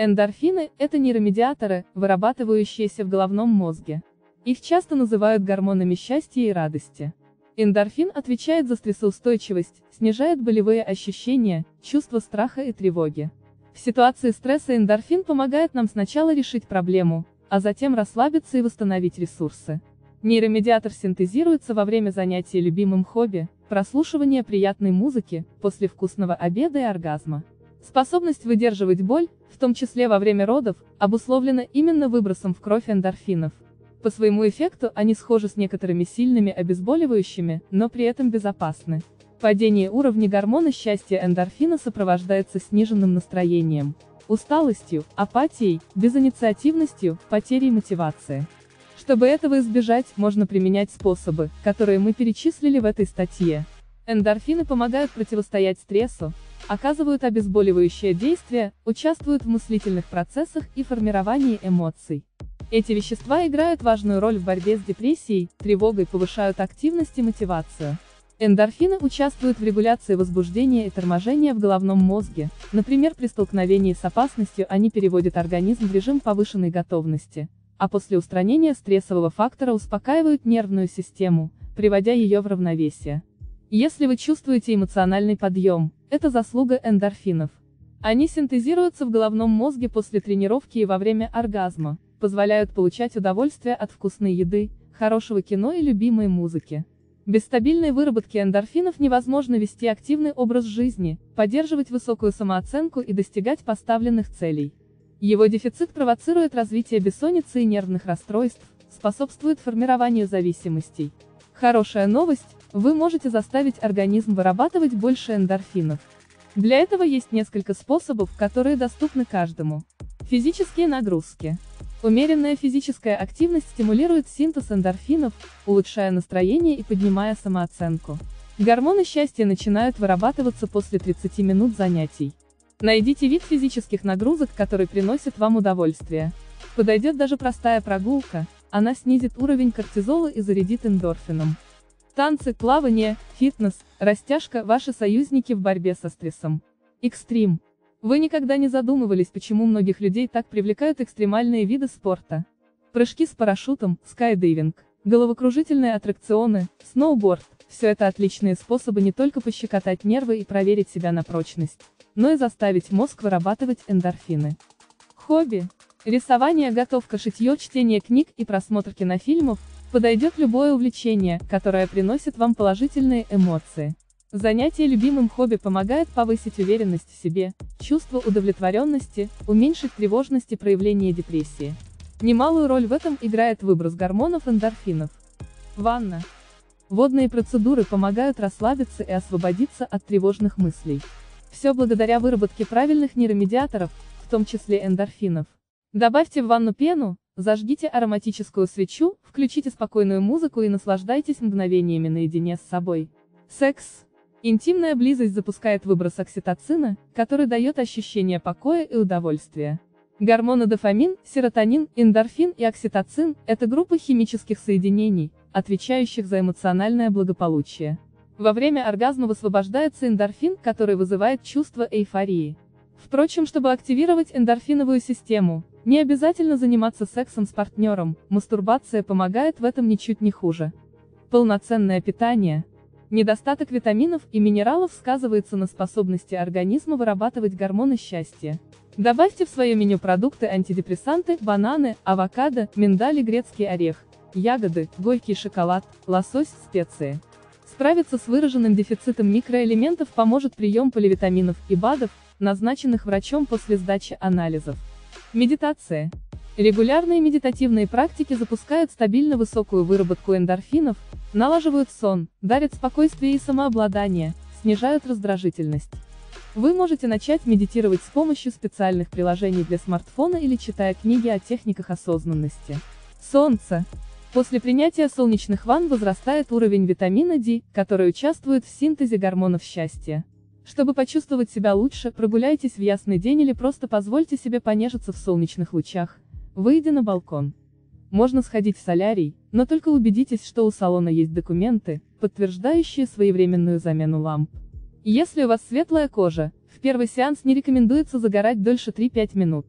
Эндорфины– это нейромедиаторы, вырабатывающиеся в головном мозге. Их часто называют гормонами счастья и радости. Эндорфин отвечает за стрессоустойчивость, снижает болевые ощущения, чувство страха и тревоги. В ситуации стресса эндорфин помогает нам сначала решить проблему, а затем расслабиться и восстановить ресурсы. Нейромедиатор синтезируется во время занятия любимым хобби, прослушивания приятной музыки, после вкусного обеда и оргазма. Способность выдерживать боль, в том числе во время родов, обусловлена именно выбросом в кровь эндорфинов. По своему эффекту они схожи с некоторыми сильными обезболивающими, но при этом безопасны. Падение уровня гормона счастья эндорфина сопровождается сниженным настроением, усталостью, апатией, безинициативностью, потерей мотивации. Чтобы этого избежать, можно применять способы, которые мы перечислили в этой статье. Эндорфины помогают противостоять стрессу, оказывают обезболивающее действие, участвуют в мыслительных процессах и формировании эмоций. Эти вещества играют важную роль в борьбе с депрессией, тревогой, повышают активность и мотивацию. Эндорфины участвуют в регуляции возбуждения и торможения в головном мозге, например, при столкновении с опасностью они переводят организм в режим повышенной готовности, а после устранения стрессового фактора успокаивают нервную систему, приводя ее в равновесие. Если вы чувствуете эмоциональный подъем, это заслуга эндорфинов. Они синтезируются в головном мозге после тренировки и во время оргазма, позволяют получать удовольствие от вкусной еды, хорошего кино и любимой музыки. Без стабильной выработки эндорфинов невозможно вести активный образ жизни, поддерживать высокую самооценку и достигать поставленных целей. Его дефицит провоцирует развитие бессонницы и нервных расстройств, способствует формированию зависимостей. Хорошая новость – вы можете заставить организм вырабатывать больше эндорфинов. Для этого есть несколько способов, которые доступны каждому. Физические нагрузки. Умеренная физическая активность стимулирует синтез эндорфинов, улучшая настроение и поднимая самооценку. Гормоны счастья начинают вырабатываться после 30 минут занятий. Найдите вид физических нагрузок, который приносит вам удовольствие. Подойдет даже простая прогулка, она снизит уровень кортизола и зарядит эндорфином. Танцы, плавание, фитнес, растяжка – ваши союзники в борьбе со стрессом. Экстрим. Вы никогда не задумывались, почему многих людей так привлекают экстремальные виды спорта? Прыжки с парашютом, скайдайвинг, головокружительные аттракционы, сноуборд – все это отличные способы не только пощекотать нервы и проверить себя на прочность, но и заставить мозг вырабатывать эндорфины. Хобби. Рисование, готовка, шитье, чтение книг и просмотр кинофильмов – подойдет любое увлечение, которое приносит вам положительные эмоции. Занятие любимым хобби помогает повысить уверенность в себе, чувство удовлетворенности, уменьшить тревожность и проявление депрессии. Немалую роль в этом играет выброс гормонов эндорфинов. Ванна. Водные процедуры помогают расслабиться и освободиться от тревожных мыслей. Все благодаря выработке правильных нейромедиаторов, в том числе эндорфинов. Добавьте в ванну пену, зажгите ароматическую свечу, включите спокойную музыку и наслаждайтесь мгновениями наедине с собой. Секс. Интимная близость запускает выброс окситоцина, который дает ощущение покоя и удовольствия. Гормоны дофамин, серотонин, эндорфин и окситоцин – это группы химических соединений, отвечающих за эмоциональное благополучие. Во время оргазма высвобождается эндорфин, который вызывает чувство эйфории. Впрочем, чтобы активировать эндорфиновую систему, не обязательно заниматься сексом с партнером, мастурбация помогает в этом ничуть не хуже. Полноценное питание. Недостаток витаминов и минералов сказывается на способности организма вырабатывать гормоны счастья. Добавьте в свое меню продукты антидепрессанты, бананы, авокадо, миндаль и грецкий орех, ягоды, горький шоколад, лосось, специи. Справиться с выраженным дефицитом микроэлементов поможет прием поливитаминов и БАДов, назначенных врачом после сдачи анализов. Медитация. Регулярные медитативные практики запускают стабильно высокую выработку эндорфинов, налаживают сон, дарят спокойствие и самообладание, снижают раздражительность. Вы можете начать медитировать с помощью специальных приложений для смартфона или читая книги о техниках осознанности. Солнце. После принятия солнечных ванн возрастает уровень витамина D, который участвует в синтезе гормонов счастья. Чтобы почувствовать себя лучше, прогуляйтесь в ясный день или просто позвольте себе понежиться в солнечных лучах, выйдя на балкон. Можно сходить в солярий, но только убедитесь, что у салона есть документы, подтверждающие своевременную замену ламп. Если у вас светлая кожа, в первый сеанс не рекомендуется загорать дольше 3-5 минут.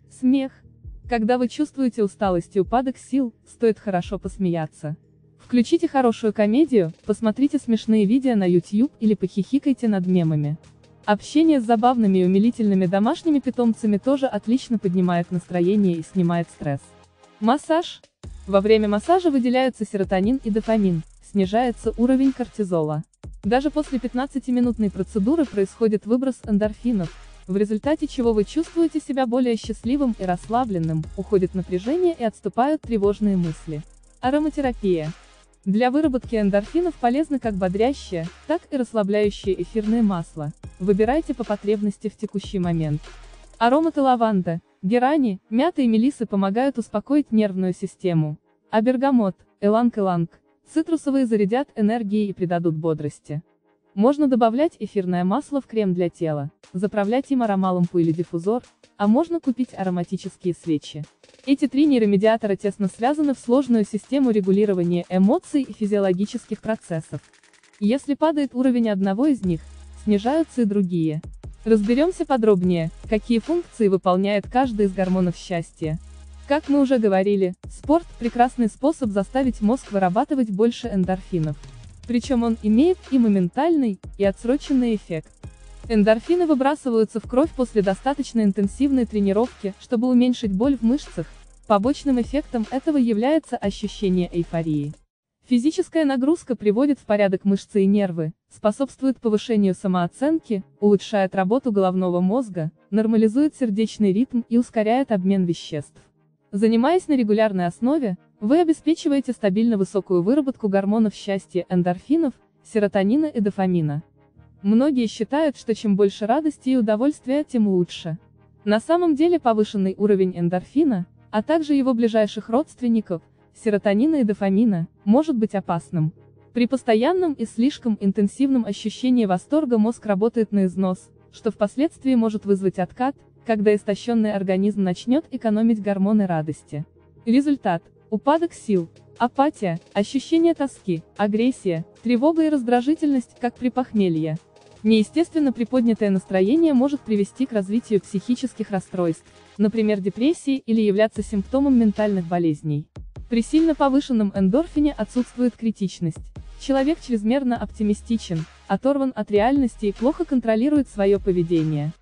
Смех. Когда вы чувствуете усталость и упадок сил, стоит хорошо посмеяться. Включите хорошую комедию, посмотрите смешные видео на YouTube или похихикайте над мемами. Общение с забавными и умилительными домашними питомцами тоже отлично поднимает настроение и снимает стресс. Массаж. Во время массажа выделяются серотонин и дофамин, снижается уровень кортизола. Даже после 15-минутной процедуры происходит выброс эндорфинов, в результате чего вы чувствуете себя более счастливым и расслабленным, уходит напряжение и отступают тревожные мысли. Ароматерапия. Для выработки эндорфинов полезны как бодрящее, так и расслабляющее эфирные масла. Выбирайте по потребности в текущий момент. Ароматы лаванды, герани, мяты и мелисы помогают успокоить нервную систему. А бергамот, иланг-иланг, цитрусовые зарядят энергией и придадут бодрости. Можно добавлять эфирное масло в крем для тела, заправлять им аромалампу или диффузор, а можно купить ароматические свечи. Эти три нейромедиатора тесно связаны в сложную систему регулирования эмоций и физиологических процессов. Если падает уровень одного из них, снижаются и другие. Разберемся подробнее, какие функции выполняет каждый из гормонов счастья. Как мы уже говорили, спорт – прекрасный способ заставить мозг вырабатывать больше эндорфинов. Причем он имеет и моментальный, и отсроченный эффект. Эндорфины выбрасываются в кровь после достаточно интенсивной тренировки, чтобы уменьшить боль в мышцах. Побочным эффектом этого является ощущение эйфории. Физическая нагрузка приводит в порядок мышцы и нервы, способствует повышению самооценки, улучшает работу головного мозга, нормализует сердечный ритм и ускоряет обмен веществ. Занимаясь на регулярной основе, вы обеспечиваете стабильно высокую выработку гормонов счастья эндорфинов, серотонина и дофамина. Многие считают, что чем больше радости и удовольствия, тем лучше. На самом деле повышенный уровень эндорфина, а также его ближайших родственников, серотонина и дофамина, может быть опасным. При постоянном и слишком интенсивном ощущении восторга мозг работает на износ, что впоследствии может вызвать откат, когда истощенный организм начнет экономить гормоны радости. Результат – упадок сил, апатия, ощущение тоски, агрессия, тревога и раздражительность, как при похмелье. Неестественно приподнятое настроение может привести к развитию психических расстройств, например, депрессии, или являться симптомом ментальных болезней. При сильно повышенном эндорфине отсутствует критичность. Человек чрезмерно оптимистичен, оторван от реальности и плохо контролирует свое поведение.